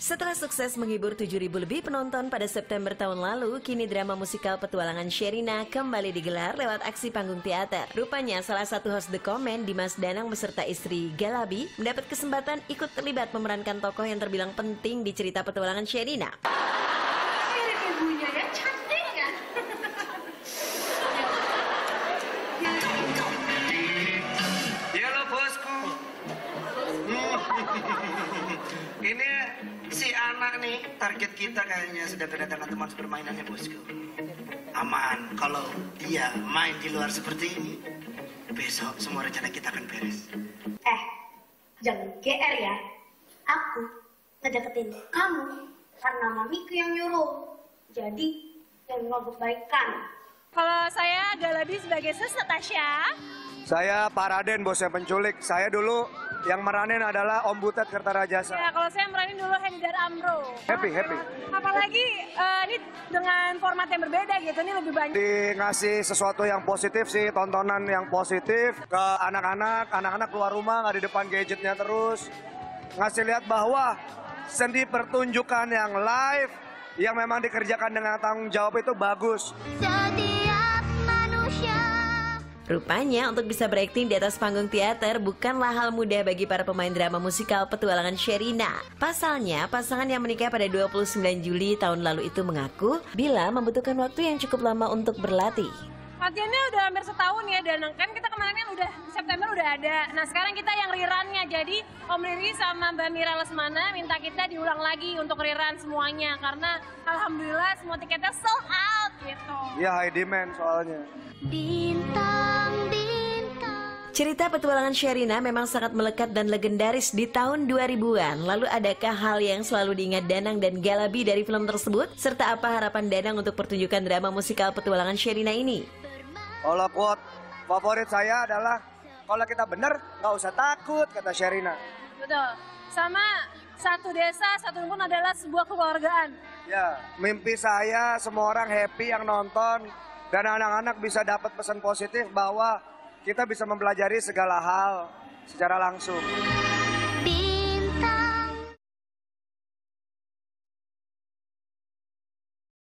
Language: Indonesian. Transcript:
Setelah sukses menghibur 7.000 lebih penonton pada September tahun lalu, kini drama musikal Petualangan Sherina kembali digelar lewat aksi panggung teater. Rupanya salah satu host The Comment, Dimas Danang beserta istri Galabi, mendapat kesempatan ikut terlibat memerankan tokoh yang terbilang penting di cerita Petualangan Sherina. Mirip ibunya ya, cantik kan? Halo bosku. Ini si anak nih, target kita kayaknya sudah kedatangan teman permainannya bosku. Aman, kalau dia main di luar seperti ini, besok semua rencana kita akan beres. Jangan GR ya. Aku ngedeketin kamu karena mamiku yang nyuruh. Jadi, jangan ngobok baikan. Kalau saya Galabi sebagai sus Natasha. Saya Pak Raden, bosnya penculik. Saya dulu yang meranin adalah Om Butet Kertarajasa. Ya, kalau saya meranin dulu Hendar Amro. Happy. Apalagi ini dengan format yang berbeda gitu, ini lebih banyak. Ngasih sesuatu yang positif sih, tontonan yang positif ke anak-anak keluar rumah, nggak di depan gadgetnya terus. Ngasih lihat bahwa seni pertunjukan yang live, yang memang dikerjakan dengan tanggung jawab itu bagus. Setiap manusia. Rupanya untuk bisa berakting di atas panggung teater bukanlah hal mudah bagi para pemain drama musikal Petualangan Sherina. Pasalnya, pasangan yang menikah pada 29 Juli tahun lalu itu mengaku bila membutuhkan waktu yang cukup lama untuk berlatih. Latihannya udah hampir setahun ya, dan kan kita kemarin kan udah September udah ada. Nah sekarang kita yang rerunnya, jadi Om Riri sama Mbak Mira Lesmana minta kita diulang lagi untuk rerun semuanya. Karena alhamdulillah semua tiketnya sold out gitu. Iya, high demand soalnya. Bintang-bintang. Cerita Petualangan Sherina memang sangat melekat dan legendaris di tahun 2000-an. Lalu adakah hal yang selalu diingat Danang dan Galabi dari film tersebut? Serta apa harapan Danang untuk pertunjukan drama musikal Petualangan Sherina ini? Kalau quote favorit saya adalah, kalau kita bener nggak usah takut, kata Sherina. Betul. Sama satu desa, satu rumpun adalah sebuah kekeluargaan. Ya, mimpi saya semua orang happy yang nonton dan anak-anak bisa dapat pesan positif bahwa kita bisa mempelajari segala hal secara langsung.